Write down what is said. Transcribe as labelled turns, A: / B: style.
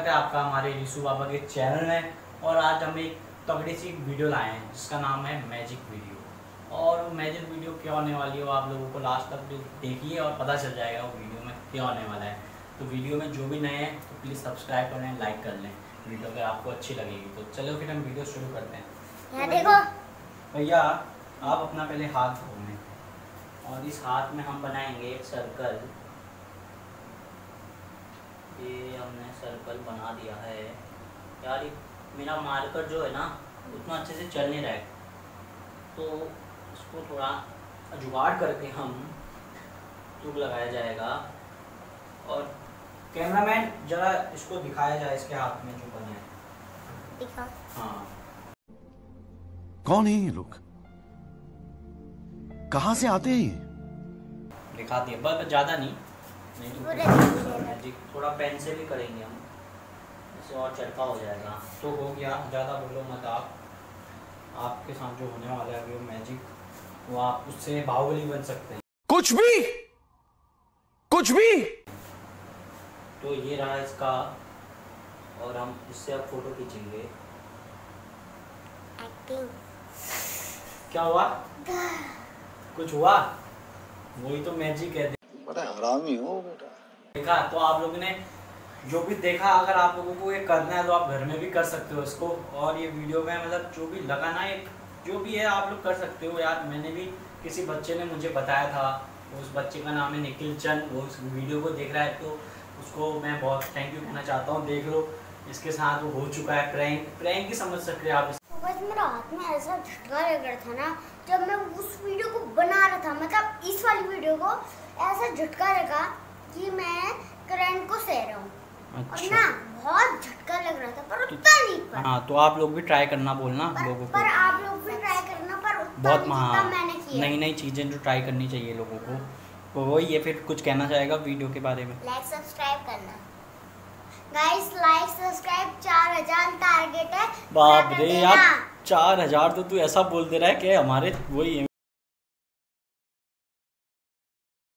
A: स्वागत है आपका हमारे रिशु बाबा के चैनल में। और आज हम एक तगड़ी सी वीडियो लाए हैं जिसका नाम है मैजिक वीडियो। और मैजिक वीडियो क्या होने वाली है वो आप लोगों को लास्ट तक देखिए और पता चल जाएगा वो वीडियो में क्या होने वाला है। तो वीडियो में जो भी नए हैं तो प्लीज़ सब्सक्राइब कर लें, लाइक कर लें वीडियो अगर आपको अच्छी लगेगी। तो चलो फिर हम वीडियो शुरू करते हैं।
B: देखो
A: भैया आप अपना पहले हाथ धोने और इस हाथ में हम बनाएंगे एक सर्कल। ये हमने सर्कल बना दिया है यार। मेरा मार्कर जो है ना उतना अच्छे से चल नहीं रहा है, तो इसको थोड़ा जुगाड़ करके हम ट्यूब लगाया जाएगा। और कैमरामैन जरा इसको दिखाया जाए इसके हाथ में जो बना है।
B: दिखा।
A: हाँ,
C: कौन है ये लोग, कहाँ से आते हैं ये?
A: दिखा दिया, बस ज़्यादा नहीं तो मैजिक थोड़ा पेन से भी करेंगे हम, इससे और चरखा हो जाएगा। तो हो गया, ज़्यादा बोलो मत आप। आपके साथ जो होने वाला है वो मैजिक, वो आप उससे बाहुबली बन सकते हैं।
C: कुछ भी।
A: तो ये रहा इसका, और हम इससे अब फोटो खींचेंगे।
B: एक्टिंग।
A: क्या हुआ? कुछ हुआ? वही तो मैजिक है।
D: बड़ा हरामी हो बेटा।
A: देखा तो आप लोगों ने जो भी देखा, अगर आप लोगों को ये करना है तो आप घर में भी कर सकते हो इसको। और ये वीडियो में मतलब जो भी लगा ना, एक जो भी है आप लोग कर सकते हो यार। मैंने भी किसी बच्चे ने मुझे बताया था, उस बच्चे का नाम है निखिल चंद। वो उस वीडियो को देख रहा है तो उसको मैं बहुत थैंक यू कहना चाहता हूँ। देख लो इसके साथ वो हो चुका है प्रैंक ही समझ सकते हैं आप।
B: बस मेरा हाथ में ऐसा झटका लग रहा था ना जब मैं उस वीडियो को बना रहा था, मतलब इस वाली वीडियो को ऐसा झटका लगा कि मैं करंट को सह रहा हूँ। और ना बहुत झटका लग रहा था पर उतना नहीं पर।
A: हाँ, तो आप लोग भी ट्राई करना, बोलना लोगों को।
B: पर आप लोग भी ट्राई करना, पर उतना
A: बहुत
B: नहीं जितना मैंने किया।
A: नई चीज़ें जो ट्राई करनी चाहिए लोगों को। तो वही ये फिर कुछ कहना चाहेगा वीडियो के बारे में।
B: लाइक सब्सक्राइब करना गाइस, लाइक सब्सक्राइब 4000 टारगेट है।
A: बाप रे यार, 4000 तो तू ऐसा बोल दे रहा है कि हमारे वही